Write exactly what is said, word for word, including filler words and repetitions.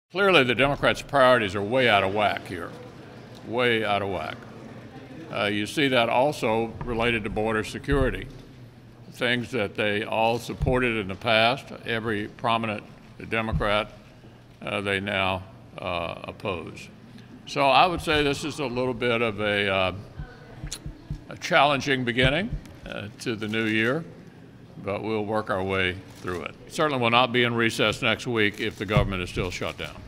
Clearly, the Democrats' priorities are way out of whack here, way out of whack. Uh, you see that also related to border security, things that they all supported in the past. Every prominent Democrat, uh, they now uh, oppose. So I would say this is a little bit of a, uh, a challenging beginning uh, to the new year, but we'll work our way through it. Certainly will not be in recess next week if the government is still shut down.